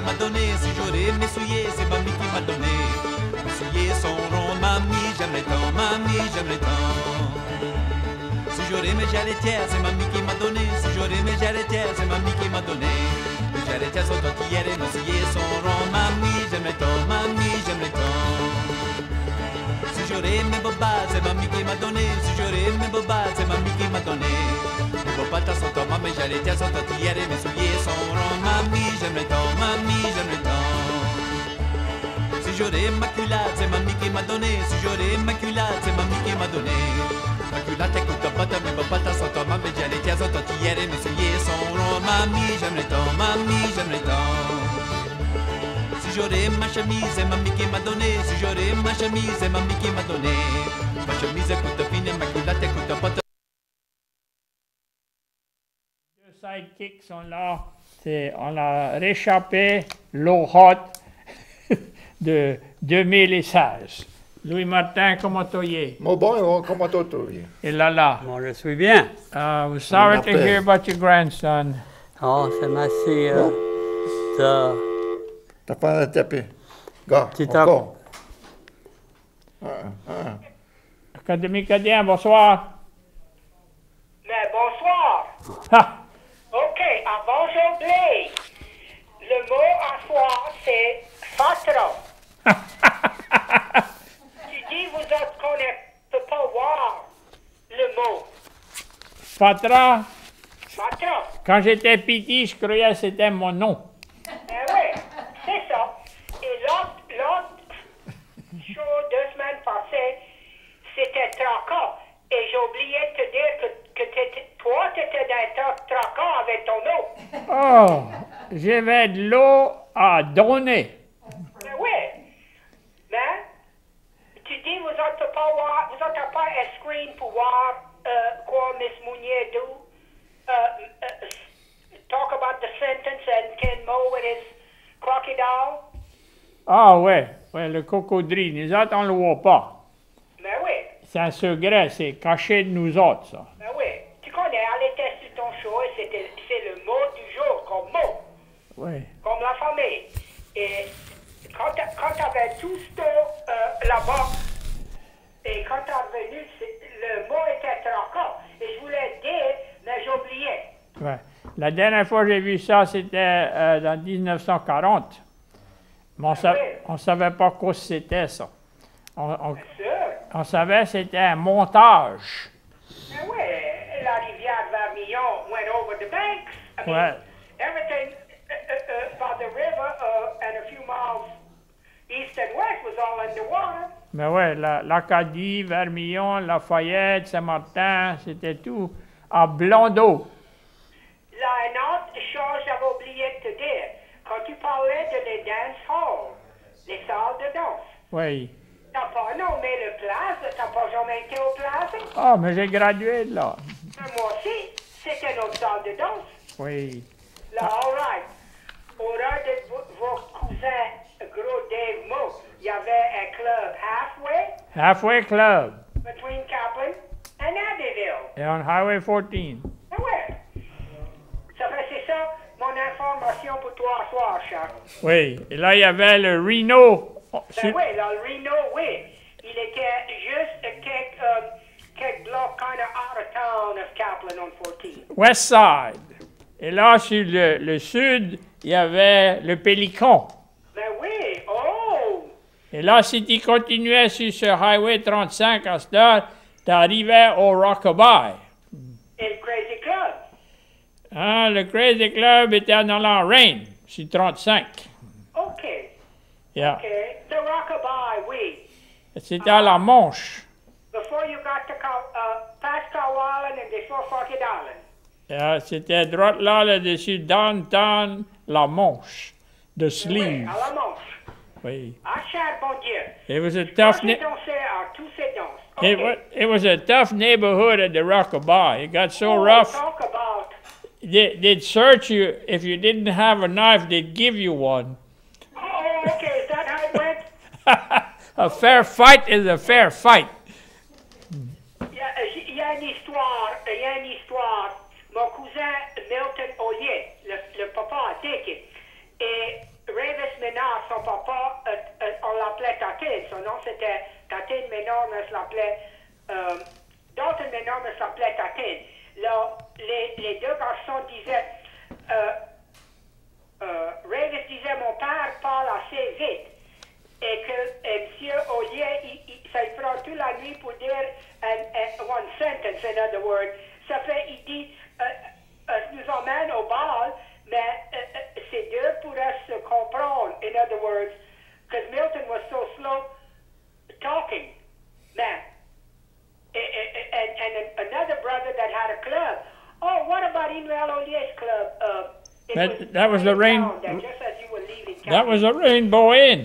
m'a donné. Si j'aurais mes souliers, c'est mamie qui m'a donné. Mes souliers sont ronds, mamie, j'aime les temps, mamie, j'aime les temps. Si j'aurais mes jarretières, c'est mamie qui m'a donné. Si j'aurais mes jarretières, c'est mamie qui m'a donné. Mes jarretières sont tortillères et mes souliers sont ronds, mamie, j'aime les temps, mamie, j'aime les temps. Si j'aurais mes bobas, c'est mamie qui m'a donné. Si j'aurais mes bobas, c'est mamie qui m'a donné. Mes bobas sont en maman, mes jarretières sont tortillères et mes souliers sont ronds, mamie, j'aime les temps, mamie, j'aime les temps. Si j'aurais ma culotte, c'est mamie qui m'a donné. Si j'aurais ma culotte, c'est mamie qui m'a donné. Ma culotte écoute pas, mes bobas sont en maman, mes jarretières sont tortillères et mes souliers sont ronds, mamie, j'aime les temps, mamie, j'aime les temps. Si j'aurais ma chemise, c'est mamie qui m'a donné. Si j'aurais ma chemise, c'est mamie qui m'a donné. Ma chemise écoute fine et ma culotte écoute pas. Deux sidekicks sont là. On a réchappé l'eau haute de 2016. Louis-Martin, comment tu es? Bon, comment tu es? Et là. Moi, je suis bien. We're sorry to hear about your grandson. Oh, c'est merci. T'as pas de taper. Gars, encore. Académie Cadiene, bonsoir. Mais bonsoir. Ah. OK, avant j'oublie. Le mot à soir, c'est fatra. Tu dis, vous autres qu'on ne peut pas voir le mot. Fatra, Fatra. quand j'étais petit, je croyais que c'était mon nom. Eh oui, c'est ça. Et l'autre chose, 2 semaines passées, c'était tracas. Et j'ai oublié de te dire que toi, tu étais dans tracas avec ton eau. Oh, j'avais de l'eau à donner. Mais oui. Mais, tu dis, vous n'avez pas voir, vous n'avez pas un screen pour voir quoi Miss Mounier do. Talk about the sentence and Ken Mo with his crocodile. Ah ouais, le cocodrille. Nous autres, on ne le voit pas. Mais oui. C'est un secret, c'est caché de nous autres, ça. Mais oui. Tu connais, elle était sur ton show et c'est le mot du jour, comme mot. Oui. Comme la famille. Et quand tu avais tout ça là-bas, et quand tu es revenu, le mot était tracas. Et je voulais dire, mais j'oubliais. Ouais. La dernière fois que j'ai vu ça, c'était dans 1940. Mais on ne savait pas quoi c'était, ça. On savait que c'était un montage. Mais oui, la rivière Vermillon went over the banks. I mean, everything by the river and a few miles east and west was all underwater. Mais oui, l'Acadie, Vermillon, Lafayette, Saint-Martin, c'était tout à blanc d'eau. Là, une autre chose, j'avais oublié de te dire. Quand tu parlais de les dance halls, les salles de danse. Oui. T'as pas nommé le Plaza, t'as pas jamais été au Plaza? Ah, mais j'ai gradué de là. Moi aussi, c'était notre salle de danse. Oui. Là, all right. Au rang de vos cousins, gros Dave Mo, il y avait un club Halfway Club. Between Kaplan and Abbeville. Et on Highway 14. Ah ouais. Ça fait, c'est ça, mon information pour toi ce soir, Charles. Oui. Et là, il y avait le Reno. Ben oui, là, le Reno, oui. Il était juste quelques blocs kind of out of town of Kaplan on 14. West Side. Et là, sur le sud, il y avait le Pélican. Ben oui, oh! Et là, si tu continuais sur ce Highway 35 à cette heure, tu arrivais au Rockabye. Et le Crazy Club. Hein, le Crazy Club était dans la Reine, sur 35. OK. Yeah. OK. The Rockabye, oui. C'était à la Manche. Before you got to past Cow Island and before Forked Island. Yeah, c'était droite là-dessus, downtown, la Manche, de Sleeve. Oui, à la Manche. Oui. Ah, cher bon Dieu. It was a tough It was a tough neighborhood at the Rockabye. It got so rough. Talk about. They'd search you if you didn't have a knife. They'd give you one. Oh, okay. Is that how it went? A fair fight is a fair fight. Il y a une histoire. Mon cousin Milton Ollier, le papa a take it. Et Ménard, son papa, on l'appelait Tatine. Son nom c'était Tatine Ménard, mais on l'appelait. Dalton Ménard, mais s'appelait Tatine. Là, les deux garçons disaient. Ravis disait mon père parle assez vite. Et que M. Ollier, ça lui prend toute la nuit pour dire one sentence, in other words. Ça fait, il dit, nous emmène au bal, mais ces deux pourraient se comprendre, in other words, because Milton was so slow talking. Man. And another brother that had a club. Oh, what about Emmanuel Ollier's club? That was the just as you were leaving town. That was a Rainbow Inn.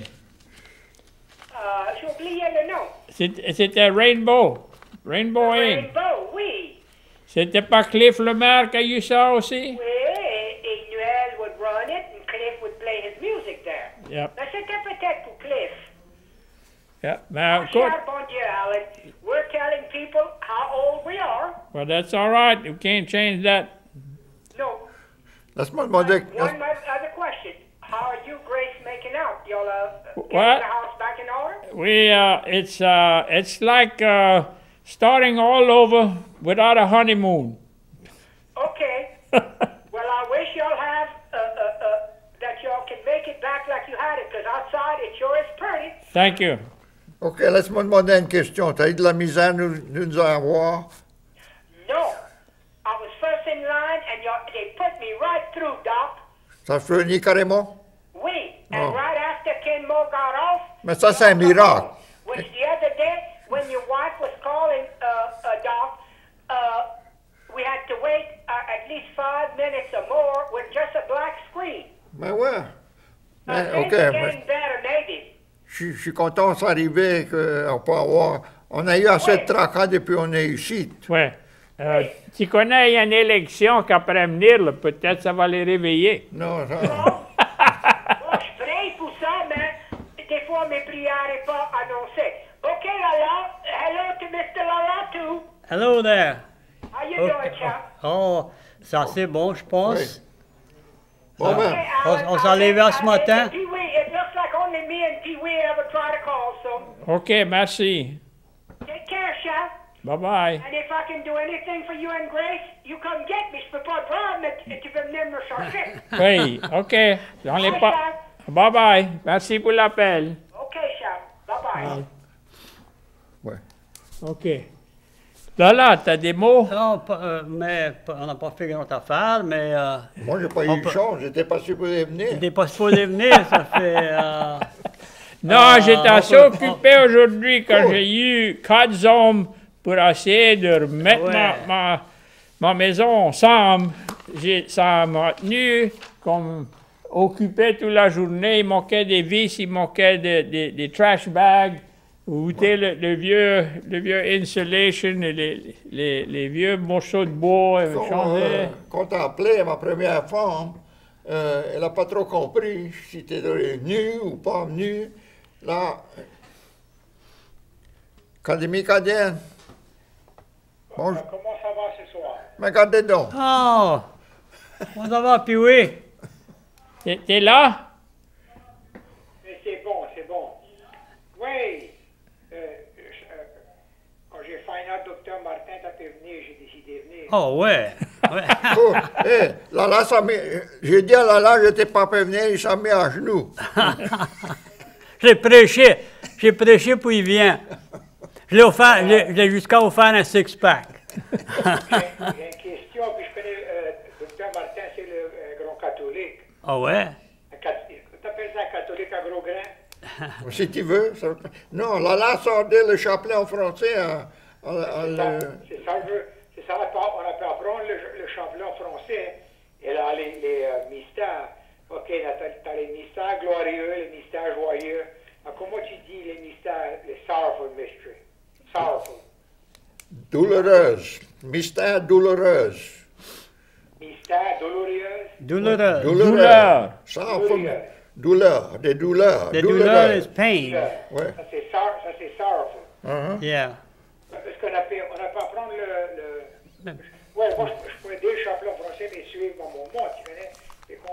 J'ai oublié le nom. C'était Rainbow. Rainbow Inn. Rainbow, oui. C'était pas Cliff Lemaire qui a eu ça aussi? Oui, et Noël would run it and Cliff would play his music there. Yep. Mais c'était peut-être pour Cliff. Yeah. Now, Cher bon Dieu, Alan, we're telling people how old we are. well, that's all right. You can't change that. No. Laisse-moi demander. One other question. How are you, Grace, making out? Y'all getting What? the house back in order? We it's like starting all over without a honeymoon. Okay. Well, I wish y'all have that y'all can make it back like you had it, because outside it sure is pretty. Thank you. OK, laisse-moi demander une question. Tu as eu de la misère à nous avoir? No. I was first in line, and they put me right through, Doc. Ça finit carrément? Oui. And Oh. right after Ken Moore got off. Mais ça, c'est un miracle. Which the other day, when your wife was calling, Doc, we had to wait at least 5 minutes or more with just a black screen. Ben ouais. Ben, Things OK. are ben, getting better, maybe. je suis content que ça arrive, qu'on peut avoir. On a eu assez de tracas depuis qu'on est ici. Ouais. Tu connais, il y a une élection qu'après venir, là, peut-être ça va les réveiller. Non, ça. Bon, je prie pour ça, mais des fois mes prières n'est pas annoncées. OK, Lala. Hello to Mr. Lala, too. Hello there. How you doing, chap? Oh, ça c'est bon, je pense. Bon, ben. On s'en levait à ce matin. It looks like only me and Pee-wee ever try to call, so OK, merci. take care, chap. Bye-bye. And if I can do anything for you and Grace, you come get me. Je peux pas prendre, mais tu peux venir me chercher. Oui, OK. On les pas. Bye-bye. Merci pour l'appel. OK, chap. Bye-bye. Ouais. OK. Là, t'as des mots? Non, on n'a pas fait grand affaire, mais Moi, j'ai pas eu de chance. J'étais pas supposé venir. il n'est pas supposé venir, ça fait... Non, j'étais on assez peut- occupé aujourd'hui quand j'ai eu 4 hommes pour essayer de remettre Ouais. ma maison ensemble. Ça m'a tenu comme occupé toute la journée. Il manquait des vis, il manquait des trash bags. Vous goûtez le vieux insulation, les vieux morceaux de bois. Quand t'as appelé ma première femme, elle n'a pas trop compris si tu étais venu ou pas venu. Là, Cadiene. Bonjour. Comment ça va ce soir? Mais regardez donc. Oh! On s'en va, puis oui. T'es là? Mais c'est bon, c'est bon. Oui. Quand j'ai find out Dr. Martin t'a pu venir, j'ai décidé de venir. Oh, ouais. Ouais. Oh, Lala, j'ai dit à Lala, je n'étais pas prévenu, il s'est mis à genoux. J'ai prêché pour il vient. Je l'ai jusqu'à offert un six-pack. J'ai une question, puis je connais Dr. Martin, c'est le grand catholique. Ah ouais? T'appelles ça catholique à gros grain? Si tu veux. Non, Lala sortait le chapelet en français. C'est ça, on a pu apprendre le chapelet en français. Et là, les mystères. OK, t'as les mystères glorieux, les mystères joyeux. Alors, comment tu dis les mystères, les sorrowful mystery? Sorrowful. Douloureuse. Mystère douloureuse. Mystère douloureuse. Douloureux. Douleur. Douleur. Des douleurs. The douleur is pain. Ouais. Ça, c'est sorrowful. Yeah. Est-ce qu'on a pu apprendre Ouais, moi, je pourrais dire le chapelet en français, mais suivre mon mot, tu connais. Et quand t'es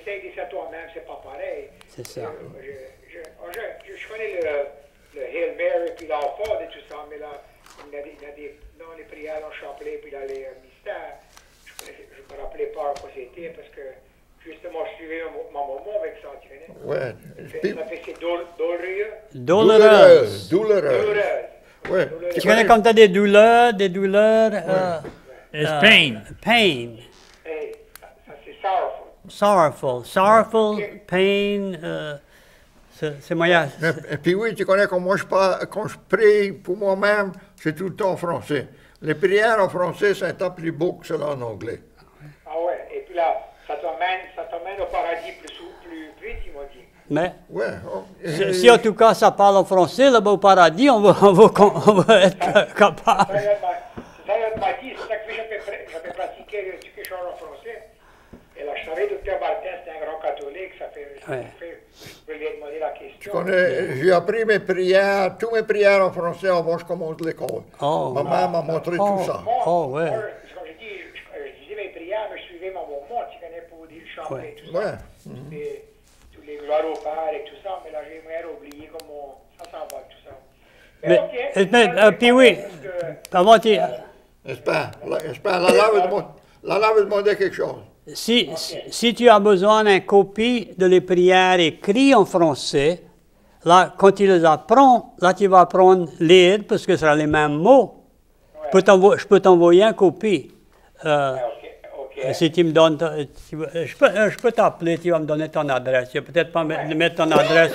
essaye de faire toi-même, c'est pas pareil. C'est ça. Je connais le Hail Mary, puis l'Enfort et tout ça, mais là, il y a des non, les prières en chapelet, puis là, les mystères. Je ne me rappelais pas quoi c'était, parce que justement, je suivais ma maman avec ça, tu connais? Ouais. Ça fait c'est douloureux. Douloureuse. Douloureuse. Ouais. Tu connais comme tu as des douleurs, It's pain. Pain. Hey, ça c'est sorrowful. Sorrowful. Sorrowful, pain, c'est moyen. Et puis oui, tu connais quand moi quand je prie pour moi-même, c'est tout le temps en français. Les prières en français, c'est un temps plus beau que celles en anglais. Ah ouais, et puis là, ça t'emmène au paradis plus vite, il m'a dit. Mais Ouais. si en tout cas ça parle en français, là-bas au paradis, on va être capable. Ça m'a dit, c'est ça que j'avais pratiqué quelque chose en français. Et là, je savais que Dr. Martin, c'était un grand catholique, je lui ai demandé la question. Tu connais, j'ai appris mes prières, toutes mes prières en français avant que je commence l'école. Oh. Ma mère m'a montré tout ça. Oh, ouais. Comme je disais mes prières, mais je suivais ma maman, tu connais, pour dire le chanter et tout ça. Ouais. Tous les gloires au Père et tout ça, mais là, j'aimerais oublier comment ça s'en va, tout ça. Mais, puis oui, avant tu... J'espère. La veut demander quelque chose. Si tu as besoin d'une copie de les prières écrites en français, là, quand tu les apprends, là, tu vas apprendre à lire parce que ce sera les mêmes mots. Ouais. Je peux t'envoyer une copie. OK. Si tu me donnes... je peux t'appeler, tu vas me donner ton adresse. Tu vas peut-être pas mettre ton adresse...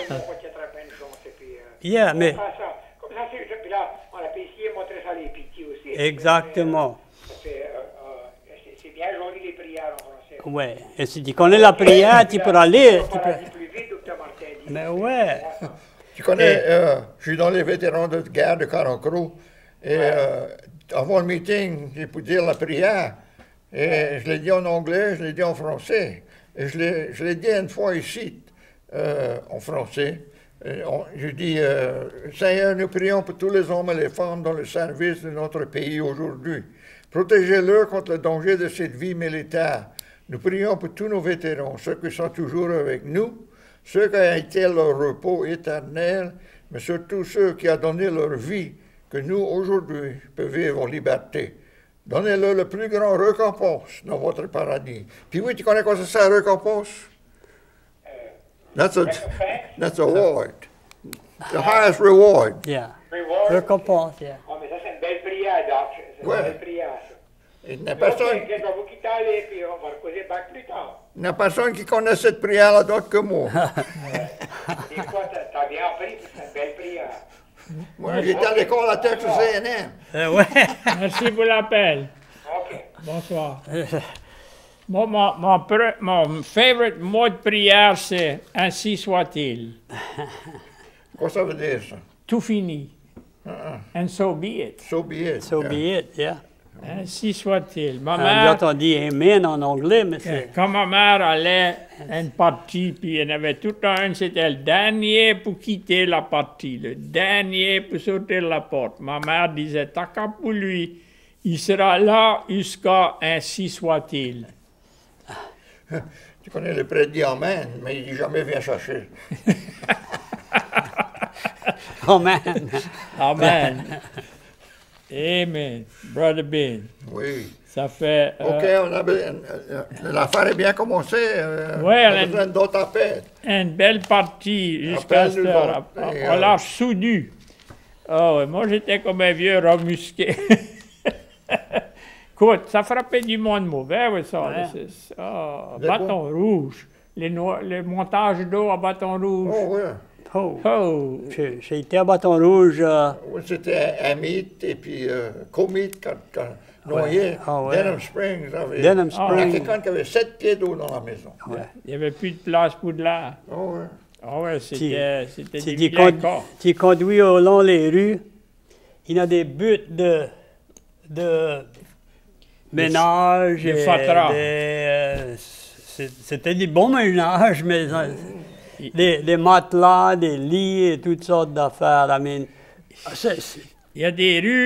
Yeah, mais... Comme ça, puis là, on a essayé de montrer ça à les petits aussi. Exactement. C'est bien joli les prières en français. Ouais. Et si tu connais la prière, tu pourras lire. Plus vite, Dr. Martin dit. Mais ouais. Tu connais, je suis dans les vétérans de guerre de Carencro. Et avant le meeting, j'ai pu dire la prière. Et je l'ai dit en anglais, je l'ai dit en français. Et je l'ai dit une fois ici, en français. Je dis, Seigneur, nous prions pour tous les hommes et les femmes dans le service de notre pays aujourd'hui. Protégez-le contre le danger de cette vie militaire. Nous prions pour tous nos vétérans, ceux qui sont toujours avec nous, ceux qui ont été leur repos éternel, mais surtout ceux qui ont donné leur vie, que nous, aujourd'hui, peuvent vivre en liberté. Donnez-leur le plus grand récompense dans votre paradis. Puis oui, tu connais quoi c'est ça, récompense? That's a reward. The highest reward. Yeah. Reward. Récompense, yeah. Oh, mais ça, c'est une belle prière, Doc. C'est une belle prière, ça. Il n'y a personne, Ok, je vais vous quitter aller, puis on va causer back plus tard. il n'y a personne qui connaît cette prière-là d'autre que moi. Des fois, t'as bien appris, puis c'est une belle prière. Moi, j'étais à l'école à Texas A&M. Ouais. Merci pour l'appel. OK. Bonsoir. Mon favorite mot de prière, c'est « Ainsi soit-il Quoi ça veut dire, ça? ». Tout fini. And so be it. So be it. So be it, yeah. Ainsi soit-il. Ma Nous mère, autres, on dit amen en anglais, mais c'est... quand ma mère allait à une partie, puis il y en avait tout un, c'était le dernier pour quitter la partie, le dernier pour sortir la porte. Ma mère disait, t'as qu'à pour lui, il sera là jusqu'à ainsi soit-il. Tu connais le prêtre dit Amen, mais il dit jamais viens chercher. Amen. Amen. Amen. Brother Ben. Oui. Ça fait... OK, l'affaire est bien commencée. Ouais, on a besoin d'autres appels. une belle partie jusqu'à cette Appelle-nous heure. donc. Et, On l'a soudé. Ah ouais, moi, j'étais comme un vieux remusqué. Écoute, ça frappait du monde mauvais, oui, ça. Ouais. Bâton rouge. Les montages d'eau à bâton rouge. Oh, oui. Oh. Oh. J'ai été à Bâton Rouge. Oui, c'était Amite et puis Comite quand noyé. Ah ouais. Denham Springs. Denham Il y a Springs. quelqu'un qui avait 7 pieds d'eau dans la maison. Ouais. Il n'y avait plus de place pour de l'air. Oh, oui. Ah ouais, c'était Si des tu vilains corps. conduis au long des rues, il y a des buts de ménage. Des fatras. C'était du bon ménage, mais des matelas, des lits et toutes sortes d'affaires. I mean, Il y a des rues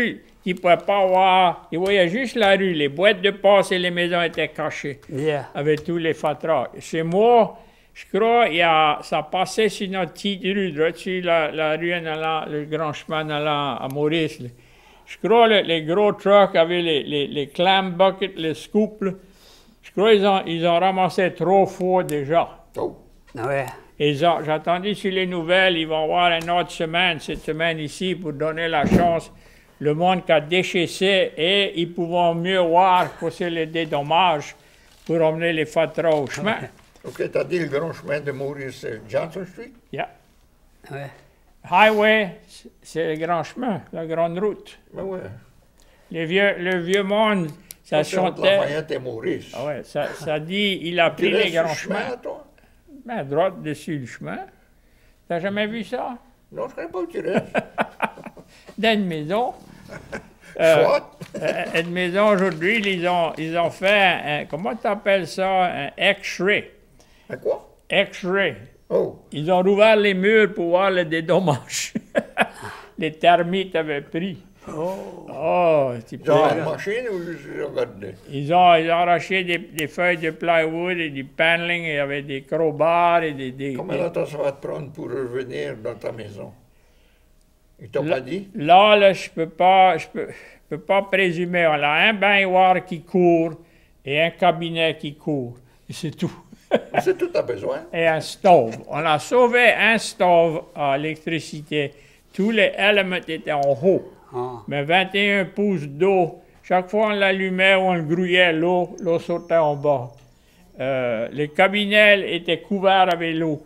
Tu ne pouvais pas voir. Tu voyais juste la rue. Les boîtes de passe et les maisons étaient cachées. Yeah. Avec tous les fatras. Chez moi, je crois, ça passait sur notre petite rue, dessus la rue en allant, le grand chemin en allant à Maurice. Là. Je crois les gros trucks avaient les clam buckets, les scoops. Là. Je crois qu'ils ont ramassé trop fort déjà. Oh. Ouais. Et j'ai entendu sur les nouvelles, ils vont avoir une autre semaine, cette semaine ici, pour donner la chance le monde qui a déchaissé et ils pourront mieux voir pour se les dédommages pour emmener les fatras au chemin. OK, t'as dit le grand chemin de Maurice, c'est Johnson Street? Yeah. Ouais. Highway, c'est le grand chemin, la grande route. Ben ouais. Le vieux monde, ça C'est entre chantait. Lafayette et Maurice. Ah ouais, ça dit, il a pris Tu les restes grands sur le chemins. chemin, toi? Ben, droite dessus le chemin. T'as jamais vu ça? Non, je ne sais pas où tu restes. Dans une maison. Soit. Une maison aujourd'hui, ils ont fait, comment tu appelles ça? Un X-ray. À quoi? X-ray. Oh. Ils ont rouvert les murs pour voir les dédommages. Les termites avaient pris. Oh, c'est Genre pas- une machine ou juste regarder? Ils ont arraché des feuilles de plywood et du paneling, et il y avait des crowbars et des Combien de temps ça va te prendre pour revenir dans ta maison? Ils t'ont pas dit? Là, je peux pas présumer. On a un baignoire qui court et un cabinet qui court. Et c'est tout. C'est tout à besoin. Et un stove. On a sauvé un stove à électricité. Tous les éléments étaient en haut. Ah. Mais 21 pouces d'eau, chaque fois on l'allumait ou on le grouillait, l'eau sortait en bas. Les cabinets étaient couverts avec l'eau.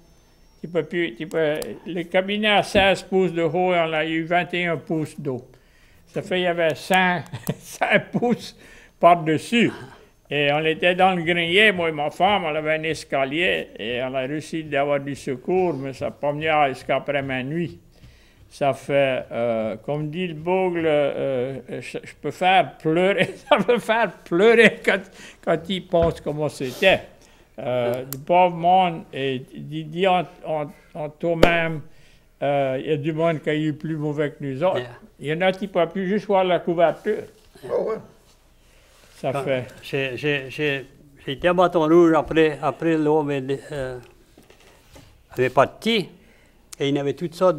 Le cabinet à 16 pouces de haut, on a eu 21 pouces d'eau. Ça fait qu'il y avait 5 pouces par-dessus. Et on était dans le grenier, moi et ma femme, on avait un escalier et on a réussi d'avoir du secours, mais ça n'a pas venu jusqu'après minuit. Ça fait, comme dit le bogle, je peux faire pleurer, ça peut faire pleurer quand il pense comment c'était. Du pauvre monde, et dit en toi-même, il y a du monde qui a eu plus mauvais que nous autres. Yeah. Il y en a qui ne peuvent plus juste voir la couverture. Oh, ouais. Ça fait. J'ai été à Bâton Rouge après l'eau avait parti et il y avait toutes sortes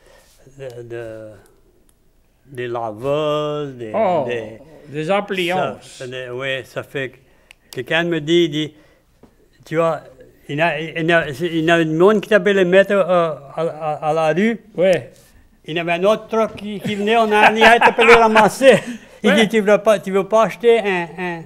des laveuses, Des appliances. Oui, ça fait que quelqu'un me dit, tu vois, il y a une monde qui t'appelait mettre à la rue. Oui. Il y avait un autre truck qui venait, on a été le ramasser. Il dit, tu veux pas acheter un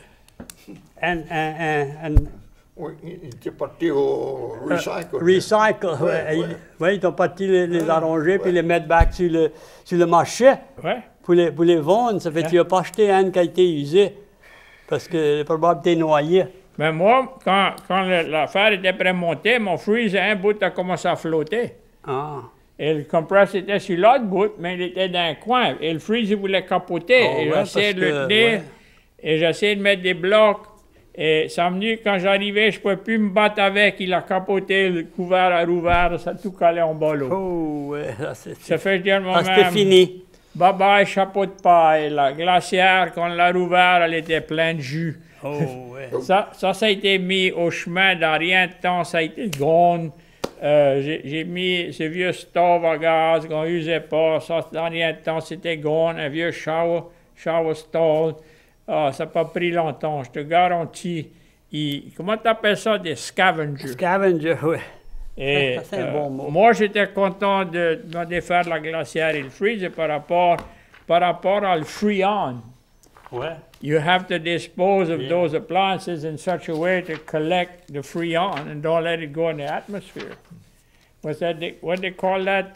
Oui, il était parti au recycle. recycle. Ouais, ils ont parti les arranger puis les mettre back sur le marché Ouais. pour les vendre. Ça fait que tu vas pas acheter un qui a été usé parce que le probable t'es noyé. Mais moi, quand l'affaire était prêt à monter, mon freezer, un bout a commencé à flotter. Ah. Et le compresseur était sur l'autre bout, mais il était dans un coin. Et le freezer voulait capoter. Oh, et ouais, j'essayais de le parce que, tenir. ouais. Et j'essayais de mettre des blocs. Et ça me dit, quand j'arrivais, je ne pouvais plus me battre avec. Il a capoté, le couvert a rouvert, ça a tout calé en bas l'eau. Oh, ouais, Ça fait que je dis à moi-même, c'était fini. bye bye, chapeau de paille. La glacière, quand on l'a rouvert, elle était pleine de jus. Oh, ouais. Ça a été mis au chemin dans rien de temps, ça a été gone. J'ai mis ce vieux stove à gaz qu'on n'usait pas, ça dans rien de temps, c'était gone. Un vieux shower stove. Ah, ça n'a pas pris longtemps, je te garantis. Comment tu appelles ça, des scavengers? Scavenger, oui. Et, Ça, c'est un bon mot. Moi, j'étais content de défaire la glacière et le freezer par rapport à le freon. Ouais. You have to dispose of those appliances in such a way to collect the freon and don't let it go in the atmosphere. What they call that?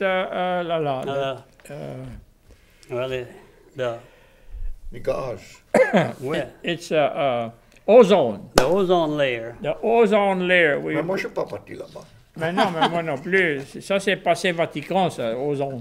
Well, Les gaz. ouais. It's ozone. The ozone layer. The ozone layer. Mais moi, je ne suis pas parti là-bas. Mais non, mais moi non plus. Ça, c'est passé Vatican, ça, ozone.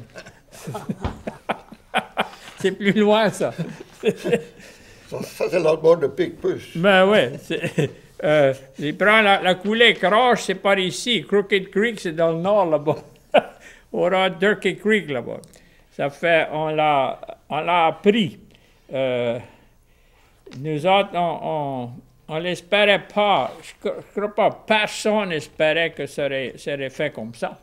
C'est plus loin, ça. Ça, c'est l'autre bord de Picpus. Ben oui. Il prend la coulée Croche, c'est par ici. Crooked Creek, c'est dans le nord, là-bas. Au ras de Turkey Creek, là-bas. Ça fait, on l'a on l'a appris. Nous autres, on l'espérait pas. Je crois pas. Personne n'espérait que ça serait fait comme ça.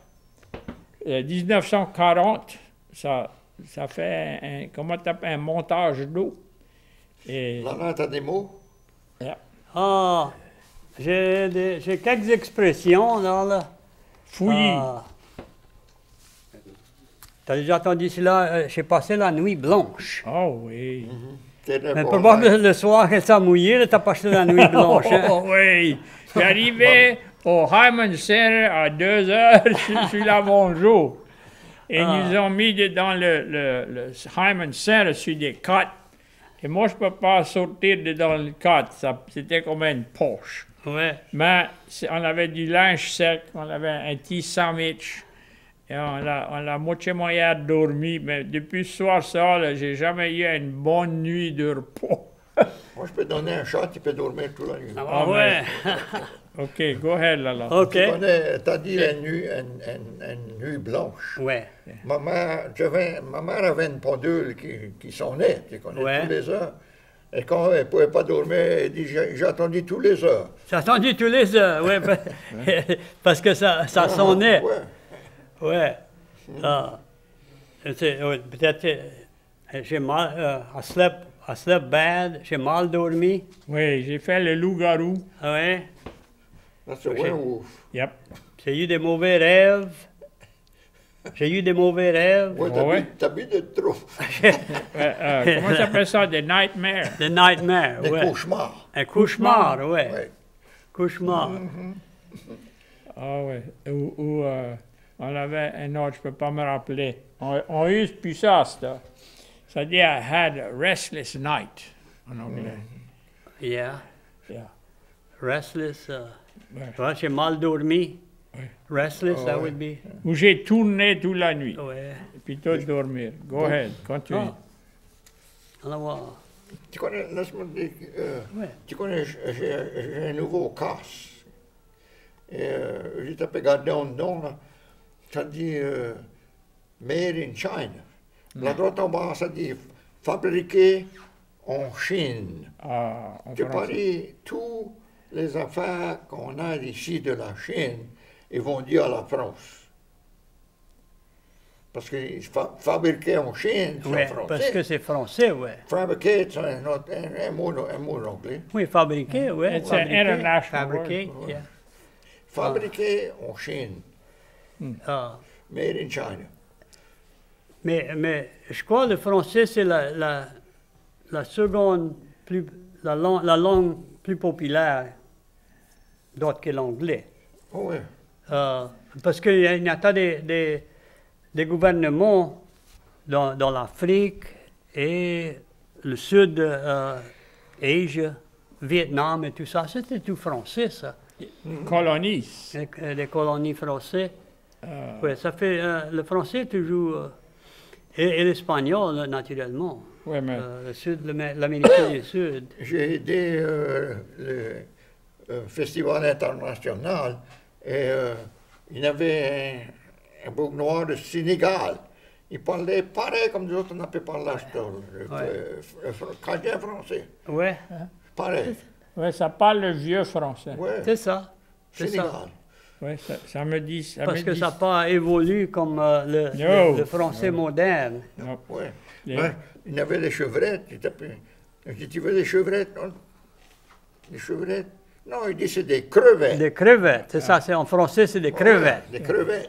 1940, ça fait un montage d'eau. Là, t'as des mots? Yeah. Ah, j'ai quelques expressions là. Fouillis. Tu as déjà entendu cela? J'ai passé la nuit blanche. Oh oui. Mais probablement le soir, quand ça mouillé, tu as passé la nuit blanche. Hein? Oh oui. J'arrivais au Hyman Center à 2 heures sur l'avant-jour. Et nous ont mis dans le Hyman Center sur des côtes. Et moi, je ne peux pas sortir dans le cadre. C'était comme une poche. Ouais. Mais on avait du linge sec, on avait un petit sandwich. Et on a moitié moyen dormi. Mais depuis ce soir, j'ai jamais eu une bonne nuit de repos. Moi, je peux donner un shot, tu peux dormir toute la nuit. Ah ouais. OK, go ahead, Lala. OK. Tu as dit une nuit blanche. Ouais. Ma mère avait une pendule qui sonnait, tu connais, Ouais. tous les heures. Et quand elle ne pouvait pas dormir, elle dit, j'ai attendu tous les heures. J'ai attendu tous les heures, oui, parce que ça sonnait. Ouais. Ouais. Peut-être j'ai mal, I slept bad, j'ai mal dormi. Oui, j'ai fait le loup-garou. Ouais. That's a werewolf. Yep. J'ai eu des mauvais rêves. Ouais, t'as bu de trop. Comment ça s'appelle ça? Des nightmares. Des nightmares, Des ouais. cauchemars. Un cauchemar, ouais. Ouais. Cauchemar. Ah oui. Ou on avait un autre, je ne peux pas me rappeler. On use plus ça. Ça dit, I had a restless night, en anglais. Yeah. Yeah. Restless. Ouais. Ouais, j'ai mal dormi. Ouais. Restless, that would be. Où j'ai tourné toute la nuit. Ouais. Plutôt de dormir. Go ahead, continue. Alors, Tu connais, laisse-moi dire, ouais. tu connais, j'ai un nouveau casse. Et j'ai tapé garder en dedans, là. Ça dit Made in China. La droite en bas, ça dit fabriqué en Chine. Ah, en Tu français. paries tous les affaires qu'on a ici de la Chine et vendus à la France. Parce que fabriqué en Chine, c'est Ouais, en français. parce que c'est français, ouais. Fabriqué, c'est un mot anglais. Oui, fabriqué, ouais. It's an international Fabriqué, word. yeah. Fabriqué en Chine. Ah. Made in China. Mais je crois que le français, c'est la seconde la langue plus populaire d'autre que l'anglais. Oh, oui. Parce qu'il y a des gouvernements dans l'Afrique et le sud Asie, Vietnam et tout ça, c'était tout français, ça. Colonies. Les colonies françaises. Oui, ça fait le français toujours, et l'espagnol, naturellement. Oui, mais Le sud, l'Amérique du Sud. J'ai aidé le festival international et il y avait un bouc noir de Sénégal. Il parlait pareil comme nous autres, on a pu parler Cadien français. Oui, Pareil. ouais, ça parle le vieux français. Ouais. c'est ça. C'est Sénégal. ça. Oui, ça me dit. Parce que ça n'a pas évolué comme le français moderne. Non. Ouais. Les- Ouais. Il y avait les chevrettes. Tu veux des chevrettes? Non? Des chevrettes? Non, il dit c'est des crevettes. Des crevettes, c'est ça. En français, c'est des crevettes. Des crevettes.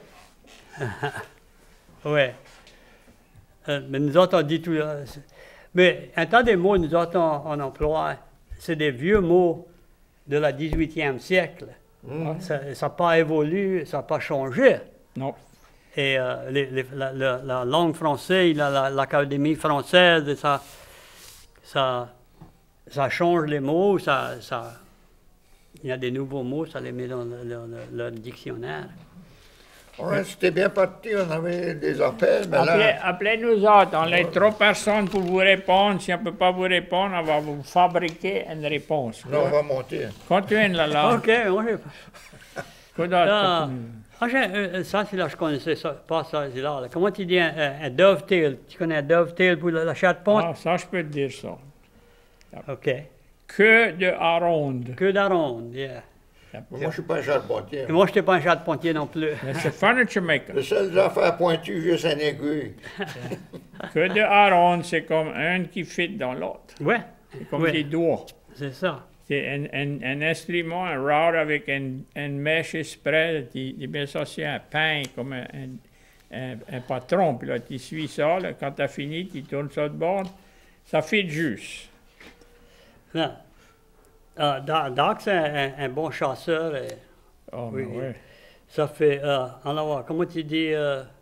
Oui. Mais nous autres, on dit tout. Mais un tas de mots, nous autres, on emploie, c'est des vieux mots de la 18e siècle. Ça n'a pas évolué, ça n'a pas changé. Non. Et la langue française, l'Académie française, et ça change les mots, il y a des nouveaux mots, ça les met dans le dictionnaire. Ouais, c'était bien parti, on avait des appels, mais là, Appelez-nous autres. On est trop personnes pour vous répondre. Si on ne peut pas vous répondre, on va vous fabriquer une réponse. on va monter. Continue, là. OK, on est... Quoi d'autre? Ah, ça, c'est là, je connaissais ça, pas ça, c'est là. Comment tu dis un dovetail? Tu connais un dovetail pour la chatte-ponte? Ah, ça, je peux te dire ça. OK. Queue de aronde. Queue d'aronde, yeah. Moi, je ne suis pas un charpentier. Et moi, je n'étais pas un chatte-pontier non plus. Mais c'est furniture maker. Le seul affaire pointue, juste un aiguille. Queue de aronde, c'est comme un qui fit dans l'autre. Ouais. C'est comme Ouais. des doigts. C'est ça. C'est un instrument, un rod avec une mèche exprès. Tu mets ça sur un pain comme un patron. Puis là, tu suis ça. Là, quand tu as fini, tu tournes ça de bord. Ça fit juste. Non. Doc, c'est un bon chasseur. Et, Oh, oui, mais ouais. ça fait... en avoir, comment tu dis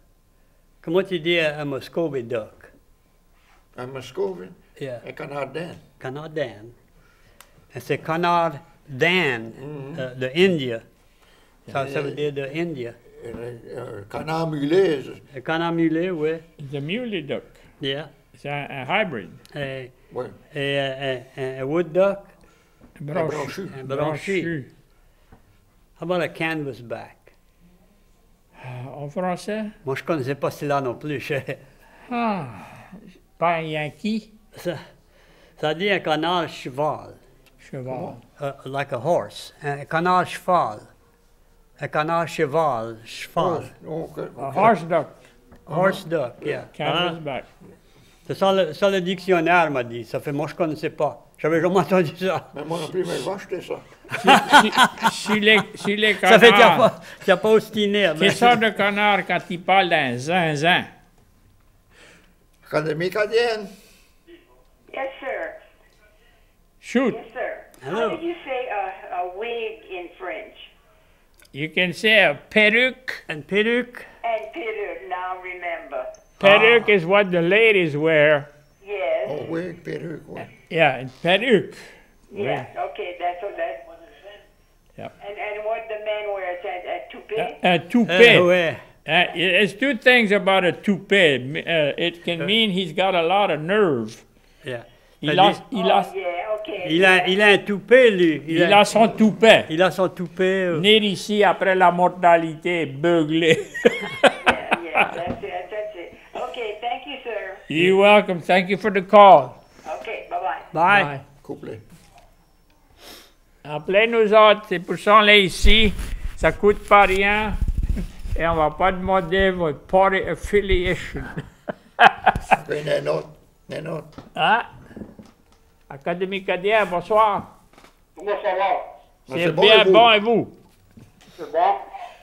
un Muscovy duck? Un Muscovy, Yeah. un canardin. Canard Dan. Et c'est canard Dan de India. Ça veut dire de India. Un canard mulet. Un canard mulet, oui. The muley duck. Yeah. C'est un hybrid. Et, Oui. un wood duck. branchu. Un branchu. How about a canvasback? En français? Moi, je ne connaissais pas cela non plus. Ah, pas un Yankee. Ça dit un canard cheval. Cheval. Like a horse. Un canard cheval. Un canard cheval. Cheval. A horse duck. Horse duck, yeah. Canvasback. C'est ça le dictionnaire m'a dit. Ça fait moi, je ne connaissais pas. J'avais jamais entendu ça. Mais moi non plus, mais je vais acheter ça. Si les Ça fait canards... qu'il n'y a pas ostiné. Quelle sorte de canard quand il parle d'un zinzin? Académie Cadienne. Yes, sir. Shoot. Yes, sir. Hello. How did you say a wig in French? You can say a perruque. Une perruque. And Peter, now remember. Perruque is what the ladies wear. Yes. Oh oui, perruque, oui. Yeah, and perruque. Yeah. Okay, that's what that. Yep. And what the men wear, a toupee? A toupee. Ouais. It's two things about a toupee. It can mean he's got a lot of nerve. Yeah. Il Ça a, dit- Yeah, okay. il a un toupet, lui. il a son toupet. Il a son toupet. Né ici après la mortalité, beuglé. Yeah, that's it. Okay, thank you, sir. You're welcome. Thank you for the call. Okay, bye-bye. Bye. Couplé. Appelez-nous autres. C'est pour ça qu'on est ici. Ça coûte pas rien. Et on va pas demander votre party affiliation. Puis un autre. Un autre. Hein? Académie Cadienne, bonsoir. Comment ça va? C'est bon, bien et vous? bon, et vous? C'est bon?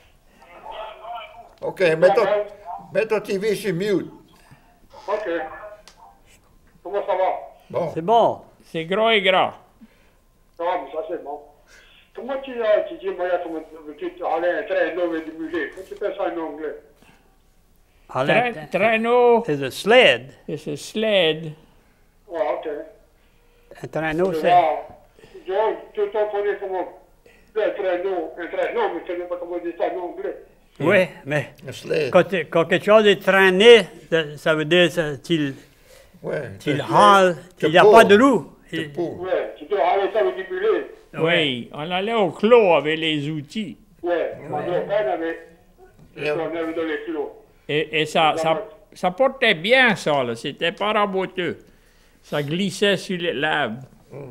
OK, mets ton TV sur mute. OK. Comment ça va? Bon. C'est bon. C'est gros et gras. Ah, mais ça c'est bon. Comment tu dis, moi, comment tu allais un traîneau et du musée? Comment tu fais ça en anglais? Traîneau, C'est un sled. c'est un sled. Ah, OK. Un traîneau, c'est... George, tu connais comment un traîneau, mais tu ne sais pas comment dire ça en anglais. Oui, mais Un sled. quand quelque chose est traîné, ça veut dire qu'il Ouais. râle, qu'il n'y a pas de roue. C'est pour. Ouais, tu dois aller ça avec du mulet. Oui, on allait au clos avec les outils. Ouais, on avait dans les kilos. Et ça portait bien, ça, là. C'était pas raboteux. Ça glissait sur les laves.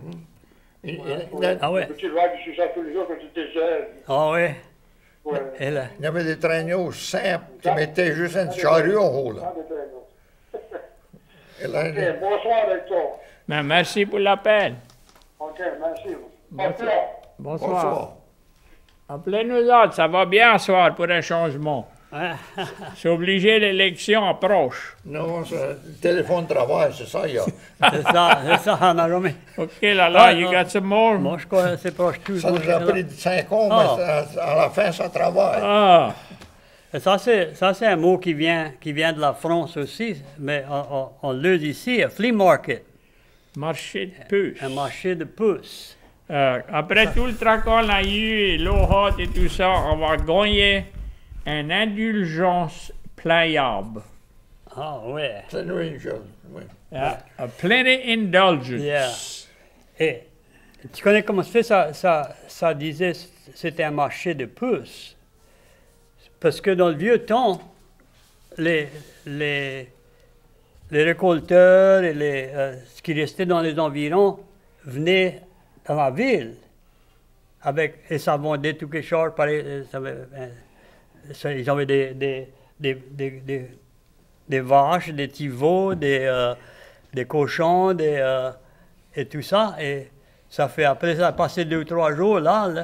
Ah ouais. Tu vois, je suis ça tous les jours quand tu étais jeune. Ah oui. Ouais. Et là, Il y avait des traîneaux simples qui mettaient juste un chariot en haut, là. Ah, des traîneaux. Et là, OK, bonsoir avec toi. Mais merci pour l'appel. OK, merci. Bonsoir. Bonsoir. bonsoir. Appelez-nous autres, ça va bien ce soir pour un changement. C'est obligé, l'élection approche. Non, le téléphone de travail, c'est ça, il y a. c'est ça, on a jamais... OK, là, you non. got some more? Moi, je crois que c'est proche tout. Ça nous a pris 5 ans, mais à la fin, ça travaille. Ah, Et ça, c'est un mot qui vient de la France aussi, mais on le dit ici, un flea market, marché de puces. un marché de puces. Après tout le tracas qu'on a eu, et l'eau haute et tout ça, on va gagner une indulgence pliable. Ah ouais. C'est une chose, oui. A plenty indulgence. Yeah. Et tu connais comment ça fait, ça disait c'était un marché de puces. parce que dans le vieux temps, les récolteurs et ce qui restait dans les environs venaient dans la ville. Et ça vendait tout quelque chose. Ils avaient des vaches, des petits veaux, des cochons, et tout ça. Et ça fait, après ça a passé 2 ou 3 jours, là,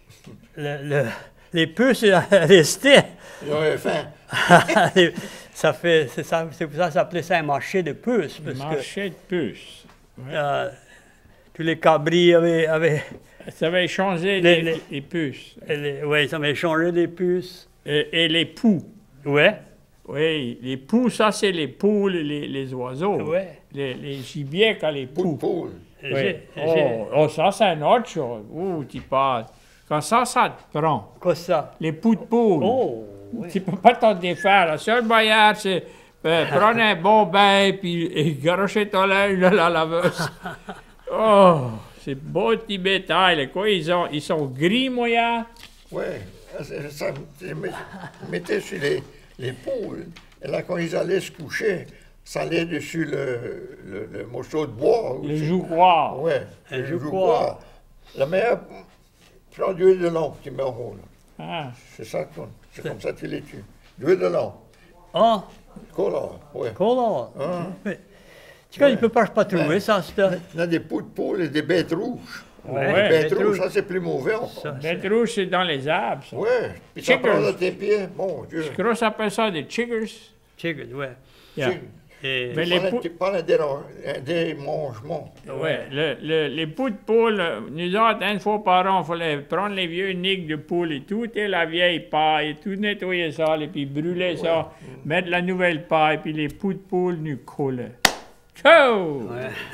les puces restaient. Ils avaient faim. C'est pour ça que ça s'appelait ça un marché de puces. Marché de puces. Tous les cabris avaient Ça avait changé les puces. Oui, ça avait changé les puces. Et les poux. Ouais. Oui, les poux, ça c'est les poules, les oiseaux. Ouais. Les gibiers quand les poux. Poule. Oui. Oh, ça c'est une autre chose. Ouh, tu parles. Quand ça te prend. Quoi ça? Les poux de poule. Oh, oui. Tu peux pas t'en défaire. Le seul moyen, c'est prendre un bon bain et garocher ton linge dans la laveuse. Oh, c'est beau petit bétail. Quoi, ils sont gris, moyens. Oui, ça mettait sur les poules. Et là, quand ils allaient se coucher, ça allait dessus le morceau de bois. Le jouquois. Oui, Le le jouquois. jouquois. La mère prend de l'huile de lampe, tu mets en haut. Ah. C'est ça, c'est comme ça que tu les tues. De l'huile de lampe. Ah, Cola, oui. cola. Ah. Oui. Tu vois, il ne peut pas trouver ça. Il y a des poux de poule et des bêtes rouges. Ouais, Les bêtes rouges, ça c'est plus mauvais encore. Bête rouge, c'est dans les arbres. Ça. Oui, puis ça Chiggers. prend dans tes pieds, mon Dieu. Je crois que ça s'appelle ça des chiggers. Chicken, ouais. Yeah. Et Mais les poux... Tu parles un démangement. Ouais, les poux de poule, nous autres, une fois par an, il fallait prendre les vieux nids de poule et tout et la vieille paille, et tout nettoyer ça, et puis brûler ça, mettre la nouvelle paille, puis les poux de poule nous coulaient. Ciao!